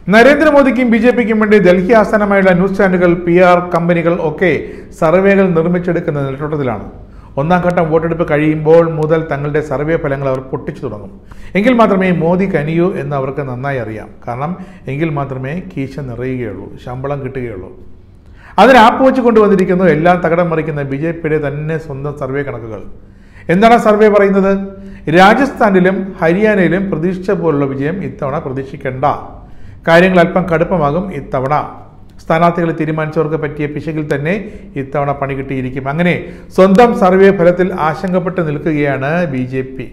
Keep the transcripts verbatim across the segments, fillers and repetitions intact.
നരേന്ദ്രമോദിക്കും B J പിക്കും വേണ്ടി ഡൽഹി ആസ്ഥാനമായുള്ള ന്യൂസ് ചാനലുകൾ, പി ആർ കമ്പനികൾ ഒക്കെ സർവേകൾ നിർമ്മിച്ചെടുക്കുന്ന നെട്ടോട്ടത്തിലാണ്. ഒന്നാം ഘട്ടം വോട്ടെടുപ്പ് കഴിയുമ്പോൾ മുതൽ തങ്ങളുടെ സർവേ ഫലങ്ങൾ അവർ പൊട്ടിച്ചു തുടങ്ങും. എങ്കിൽ മാത്രമേ മോദി കനിയൂ എന്ന് അവർക്ക് നന്നായി അറിയാം. കാരണം എങ്കിൽ മാത്രമേ കീശ നിറയുകയുള്ളൂ, ശമ്പളം കിട്ടുകയുള്ളൂ. അതിന് ആപ്പ് വെച്ച് കൊണ്ടുവന്നിരിക്കുന്നു എല്ലാം തകടം മറിക്കുന്ന ബി ജെ പിയുടെ തന്നെ സ്വന്തം സർവേ കണക്കുകൾ. എന്താണ് സർവേ പറയുന്നത്? രാജസ്ഥാനിലും ഹരിയാനയിലും പ്രതീക്ഷിച്ച പോലുള്ള വിജയം ഇത്തവണ പ്രതീക്ഷിക്കേണ്ട, കാര്യങ്ങൾ അല്പം കടുപ്പമാകും ഇത്തവണ, സ്ഥാനാർത്ഥികളെ തീരുമാനിച്ചവർക്ക് പറ്റിയ പിശകിൽ തന്നെ ഇത്തവണ പണി കിട്ടിയിരിക്കും. അങ്ങനെ സ്വന്തം സർവേ ഫലത്തിൽ ആശങ്കപ്പെട്ട് നിൽക്കുകയാണ് ബി ജെ പി.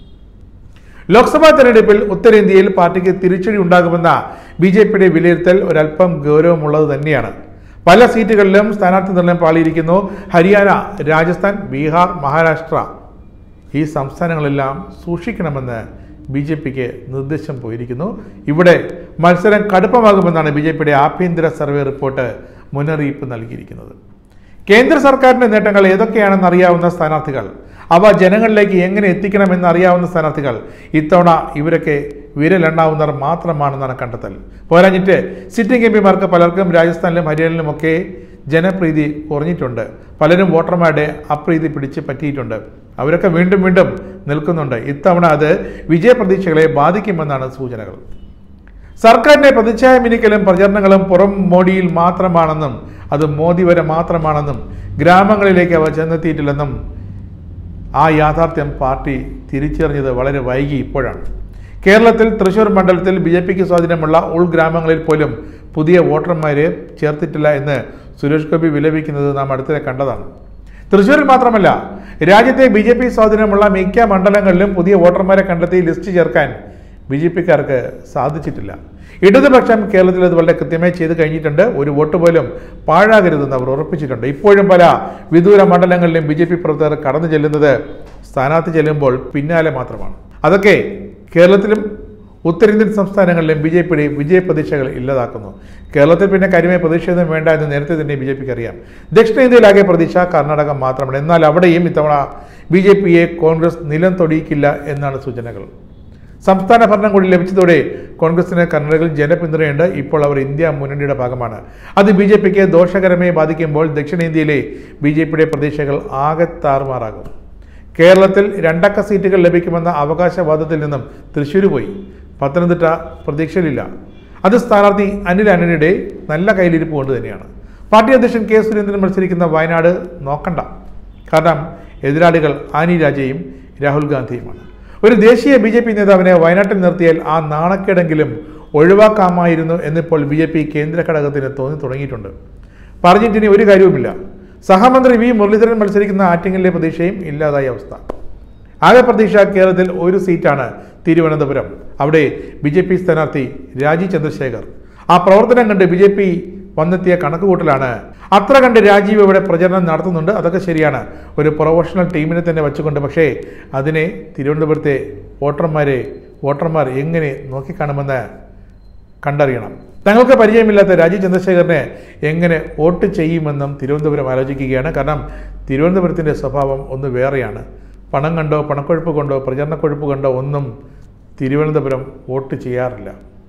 ലോക്സഭാ തെരഞ്ഞെടുപ്പിൽ ഉത്തരേന്ത്യയിൽ പാർട്ടിക്ക് തിരിച്ചടി ഉണ്ടാകുമെന്ന ബി ജെ പിയുടെ വിലയിരുത്തൽ ഒരല്പം ഗൗരവമുള്ളത് തന്നെയാണ്. പല സീറ്റുകളിലും സ്ഥാനാർത്ഥി നിർണയം പാളിയിരിക്കുന്നു. ഹരിയാന, രാജസ്ഥാൻ, ബീഹാർ, മഹാരാഷ്ട്ര ഈ സംസ്ഥാനങ്ങളെല്ലാം സൂക്ഷിക്കണമെന്ന് ബി ജെ പിക്ക് നിർദ്ദേശം പോയിരിക്കുന്നു. ഇവിടെ മത്സരം കടുപ്പമാകുമെന്നാണ് ബി ജെ പിയുടെ ആഭ്യന്തര സർവേ റിപ്പോർട്ട് മുന്നറിയിപ്പ് നൽകിയിരിക്കുന്നത്. കേന്ദ്ര സർക്കാരിൻ്റെ നേട്ടങ്ങൾ ഏതൊക്കെയാണെന്ന് അറിയാവുന്ന സ്ഥാനാർത്ഥികൾ, അവ ജനങ്ങളിലേക്ക് എങ്ങനെ എത്തിക്കണമെന്ന് അറിയാവുന്ന സ്ഥാനാർത്ഥികൾ ഇത്തവണ ഇവരൊക്കെ വിരലെണ്ണാവുന്നവർ മാത്രമാണെന്നാണ് കണ്ടെത്തൽ. പോരാഞ്ഞിട്ട് സിറ്റിംഗ് എം പിമാർക്ക് പലർക്കും രാജസ്ഥാനിലും ഹരിയാനയിലുമൊക്കെ ജനപ്രീതി കുറഞ്ഞിട്ടുണ്ട്. പലരും വോട്ടർമാരുടെ അപ്രീതി പിടിച്ച് പറ്റിയിട്ടുണ്ട്. അവരൊക്കെ വീണ്ടും വീണ്ടും നിൽക്കുന്നുണ്ട്. ഇത്തവണ അത് വിജയപ്രതീക്ഷകളെ ബാധിക്കുമെന്നാണ് സൂചനകൾ. സർക്കാരിന്റെ പ്രതിച്ഛായ മിനിക്കലും പ്രചരണങ്ങളും പുറം മോഡിയിൽ മാത്രമാണെന്നും അത് മോദി വരെ മാത്രമാണെന്നും ഗ്രാമങ്ങളിലേക്ക് അവ ചെന്നെത്തിയിട്ടില്ലെന്നും ആ യാഥാർത്ഥ്യം പാർട്ടി തിരിച്ചറിഞ്ഞത് വളരെ വൈകി ഇപ്പോഴാണ്. കേരളത്തിൽ തൃശൂർ മണ്ഡലത്തിൽ ബി ജെ പിക്ക് സ്വാധീനമുള്ള ഉൾഗ്രാമങ്ങളിൽ പോലും പുതിയ വോട്ടർമാരെ ചേർത്തിട്ടില്ല എന്ന് സുരേഷ് ഗോപി വിലപിക്കുന്നത് നാം അടുത്തിടെ കണ്ടതാണ്. തൃശ്ശൂരിൽ മാത്രമല്ല, രാജ്യത്തെ ബി ജെ പി സ്വാധീനമുള്ള മിക്ക മണ്ഡലങ്ങളിലും പുതിയ വോട്ടർമാരെ കണ്ടെത്തി ലിസ്റ്റ് ചേർക്കാൻ ബി ജെ പിക്കാർക്ക് സാധിച്ചിട്ടില്ല. ഇടതുപക്ഷം കേരളത്തിൽ അത് വളരെ കൃത്യമായി ചെയ്ത് കഴിഞ്ഞിട്ടുണ്ട്. ഒരു വോട്ട് പോലും പാഴാകരുതെന്ന് അവർ ഉറപ്പിച്ചിട്ടുണ്ട്. ഇപ്പോഴും പല വിദൂര മണ്ഡലങ്ങളിലും ബി ജെ പി പ്രവർത്തകർ കടന്നു ചെല്ലുന്നത് സ്ഥാനാർത്ഥി ചെല്ലുമ്പോൾ പിന്നാലെ മാത്രമാണ്. അതൊക്കെ കേരളത്തിലും ഉത്തരേന്ത്യൻ സംസ്ഥാനങ്ങളിലും ബി ജെ പിയുടെ വിജയ പ്രതീക്ഷകൾ ഇല്ലാതാക്കുന്നു. കേരളത്തിൽ പിന്നെ കാര്യമായ പ്രതീക്ഷയൊന്നും വേണ്ട എന്ന് നേരത്തെ തന്നെ ബി ജെ പിക്ക് അറിയാം. ദക്ഷിണേന്ത്യയിലാകെ പ്രതീക്ഷ കർണാടക മാത്രമാണ്. എന്നാൽ അവിടെയും ഇത്തവണ ബി ജെ പിയെ കോൺഗ്രസ് നിലം തൊടിയിക്കില്ല എന്നാണ് സൂചനകൾ. സംസ്ഥാന ഭരണം കൂടി ലഭിച്ചതോടെ കോൺഗ്രസിന് കർണാടകയിൽ ജനപിന്തുണയുണ്ട്. ഇപ്പോൾ അവർ ഇന്ത്യ മുന്നണിയുടെ ഭാഗമാണ്. അത് ബി ജെ പിക്ക് ദോഷകരമായി ബാധിക്കുമ്പോൾ ദക്ഷിണേന്ത്യയിലെ ബി ജെ പിയുടെ പ്രതീക്ഷകൾ ആകെ താറുമാറാകും. കേരളത്തിൽ രണ്ടക്ക സീറ്റുകൾ ലഭിക്കുമെന്ന അവകാശവാദത്തിൽ നിന്നും തൃശ്ശൂർ പോയി. പത്തനംതിട്ട പ്രതീക്ഷയിലില്ല. അത് സ്ഥാനാർത്ഥി അനിൽ ആന്റണിയുടെ നല്ല കയ്യിലിരിപ്പ് കൊണ്ട് തന്നെയാണ്. പാർട്ടി അധ്യക്ഷൻ കെ സുരേന്ദ്രൻ മത്സരിക്കുന്ന വയനാട് നോക്കണ്ട. കാരണം എതിരാളികൾ ആനി രാജയും രാഹുൽ ഗാന്ധിയുമാണ്. ഒരു ദേശീയ ബി ജെ പി നേതാവിനെ വയനാട്ടിൽ നിർത്തിയാൽ ആ നാണക്കേടെങ്കിലും ഒഴിവാക്കാമായിരുന്നു എന്നിപ്പോൾ ബി ജെ പി കേന്ദ്ര ഘടകത്തിന് തോന്നി തുടങ്ങിയിട്ടുണ്ട്. പറഞ്ഞിട്ടിനി ഒരു കാര്യവുമില്ല. സഹമന്ത്രി വി മുരളീധരൻ മത്സരിക്കുന്ന ആറ്റിങ്ങലിലെ പ്രതീക്ഷയും ഇല്ലാതായ അവസ്ഥ. ആകെ പ്രതീക്ഷ കേരളത്തിൽ ഒരു സീറ്റാണ്, തിരുവനന്തപുരം. അവിടെ ബി ജെ പി സ്ഥാനാർത്ഥി രാജീവ് ചന്ദ്രശേഖർ. ആ പ്രവർത്തനം കണ്ട് ബി ജെ പി വന്നെത്തിയ കണക്കുകൂട്ടലാണ്. അത്ര കണ്ട് രാജീവ് ഇവിടെ പ്രചരണം നടത്തുന്നുണ്ട്. അതൊക്കെ ശരിയാണ്, ഒരു പ്രൊഫഷണൽ ടീമിനെ തന്നെ വെച്ചുകൊണ്ട്. പക്ഷേ അതിനെ തിരുവനന്തപുരത്തെ വോട്ടർമാരെ വോട്ടർമാർ എങ്ങനെ നോക്കിക്കാണുമെന്ന് കണ്ടറിയണം. തങ്ങൾക്ക് പരിചയമില്ലാത്ത രാജീവ് ചന്ദ്രശേഖരനെ എങ്ങനെ വോട്ട് ചെയ്യുമെന്നും തിരുവനന്തപുരം ആലോചിക്കുകയാണ്. കാരണം തിരുവനന്തപുരത്തിൻ്റെ സ്വഭാവം ഒന്ന് വേറെയാണ്. പണം കണ്ടോ പണക്കൊഴുപ്പ് കൊണ്ടോ പ്രചരണക്കൊഴുപ്പ് കൊണ്ടോ ഒന്നും തിരുവനന്തപുരം വോട്ട് ചെയ്യാറില്ല.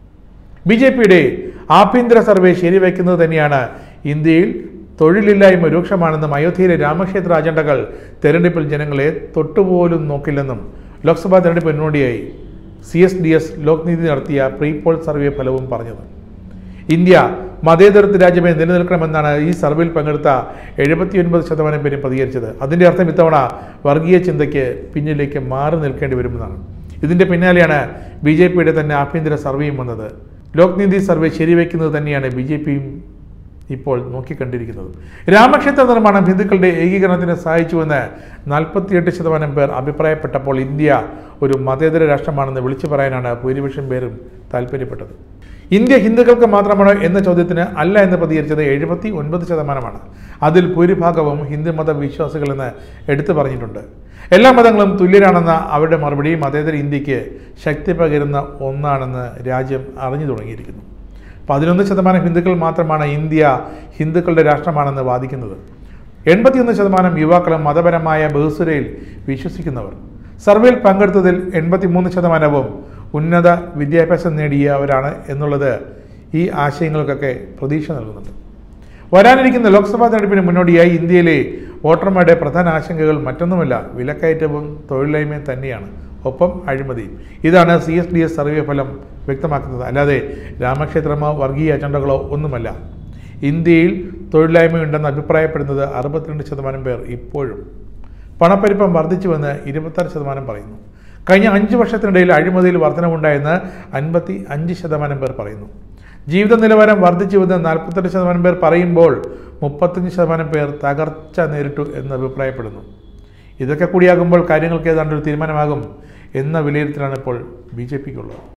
ബി ജെ പിയുടെ ആഭ്യന്തര സർവേ ശരിവയ്ക്കുന്നത് തന്നെയാണ് ഇന്ത്യയിൽ തൊഴിലില്ലായ്മ രൂക്ഷമാണെന്നും അയോധ്യയിലെ രാമക്ഷേത്ര അജണ്ടകൾ തെരഞ്ഞെടുപ്പിൽ ജനങ്ങളെ തൊട്ടുപോലും നോക്കില്ലെന്നും ലോക്സഭാ തെരഞ്ഞെടുപ്പ് മുന്നോടിയായി C S D S Lokniti നടത്തിയ പ്രീ പോൾ സർവേ ഫലവും പറഞ്ഞത്. ഇന്ത്യ മതേതരത്വ രാജ്യമായി നിലനിൽക്കണമെന്നാണ് ഈ സർവേയിൽ പങ്കെടുത്ത എഴുപത്തി ഒൻപത് ശതമാനം പേരും പ്രതികരിച്ചത്. അതിൻ്റെ അർത്ഥം ഇത്തവണ വർഗീയ ചിന്തയ്ക്ക് പിന്നിലേക്ക് മാറി നിൽക്കേണ്ടി വരുമെന്നാണ്. ഇതിൻ്റെ പിന്നാലെയാണ് ബി ജെ പിയുടെ തന്നെ ആഭ്യന്തര സർവേയും വന്നത്. ലോക്നീതി സർവേ ശരിവയ്ക്കുന്നത് തന്നെയാണ് ബി ജെ പിയും ഇപ്പോൾ നോക്കിക്കണ്ടിരിക്കുന്നത്. രാമക്ഷേത്ര നിർമ്മാണം ഹിന്ദുക്കളുടെ ഏകീകരണത്തിന് സഹായിച്ചുവെന്ന് നാൽപ്പത്തിയെട്ട് ശതമാനം പേർ അഭിപ്രായപ്പെട്ടപ്പോൾ ഇന്ത്യ ഒരു മതേതര രാഷ്ട്രമാണെന്ന് വിളിച്ചു പറയാനാണ് ഭൂരിപക്ഷം പേരും താല്പര്യപ്പെട്ടത്. ഇന്ത്യ ഹിന്ദുക്കൾക്ക് മാത്രമാണോ എന്ന ചോദ്യത്തിന് അല്ല എന്ന് പ്രതികരിച്ചത് എഴുപത്തി ഒൻപത് ശതമാനമാണ്. അതിൽ ഭൂരിഭാഗവും ഹിന്ദുമത വിശ്വാസികളെന്ന് എടുത്തു പറഞ്ഞിട്ടുണ്ട്. എല്ലാ മതങ്ങളും തുല്യരാണെന്ന അവരുടെ മറുപടി മതേതര ഇന്ത്യക്ക് ശക്തി പകരുന്ന ഒന്നാണെന്ന് രാജ്യം അറിഞ്ഞു തുടങ്ങിയിരിക്കുന്നു. പതിനൊന്ന് ശതമാനം ഹിന്ദുക്കൾ മാത്രമാണ് ഇന്ത്യ ഹിന്ദുക്കളുടെ രാഷ്ട്രമാണെന്ന് വാദിക്കുന്നത്. എൺപത്തിയൊന്ന് ശതമാനം യുവാക്കളും മതപരമായ ബഹുസ്വരയിൽ വിശ്വസിക്കുന്നവർ. സർവേയിൽ പങ്കെടുത്തതിൽ എൺപത്തി മൂന്ന് ശതമാനവും ഉന്നത വിദ്യാഭ്യാസം നേടിയവരാണ് എന്നുള്ളത് ഈ ആശയങ്ങൾക്കൊക്കെ പ്രതീക്ഷ നൽകുന്നുണ്ട്. വരാനിരിക്കുന്ന ലോക്സഭാ തെരഞ്ഞെടുപ്പിന് മുന്നോടിയായി ഇന്ത്യയിലെ വോട്ടർമാരുടെ പ്രധാന ആശങ്കകൾ മറ്റൊന്നുമല്ല, വിലക്കയറ്റവും തൊഴിലില്ലായ്മയും തന്നെയാണ്, ഒപ്പം അഴിമതിയും. ഇതാണ് C S D S survey ഫലം വ്യക്തമാക്കുന്നത്. അല്ലാതെ രാമക്ഷേത്രമോ വർഗീയ അജണ്ടകളോ ഒന്നുമല്ല. ഇന്ത്യയിൽ തൊഴിലില്ലായ്മയുണ്ടെന്ന് അഭിപ്രായപ്പെടുന്നത് അറുപത്തിരണ്ട് ശതമാനം പേർ ഇപ്പോഴും. പണപ്പെരുപ്പം വർദ്ധിച്ചുവെന്ന് ഇരുപത്താറ് ശതമാനം പറയുന്നു. കഴിഞ്ഞ അഞ്ച് വർഷത്തിനിടയിൽ അഴിമതിയിൽ വർധനവുണ്ടായെന്ന് അൻപത്തി അഞ്ച് ശതമാനം പേർ പറയുന്നു. ജീവിത നിലവാരം വർദ്ധിച്ചുവെന്ന് നാൽപ്പത്തെട്ട് ശതമാനം പേർ പറയുമ്പോൾ മുപ്പത്തഞ്ച് ശതമാനം പേർ തകർച്ച നേരിട്ടു എന്ന് അഭിപ്രായപ്പെടുന്നു. ഇതൊക്കെ കൂടിയാകുമ്പോൾ കാര്യങ്ങൾക്ക് ഏതാണ്ടൊരു തീരുമാനമാകും എന്ന വിലയിരുത്തലാണ് ഇപ്പോൾ ബി ജെ പിക്കുള്ളത്.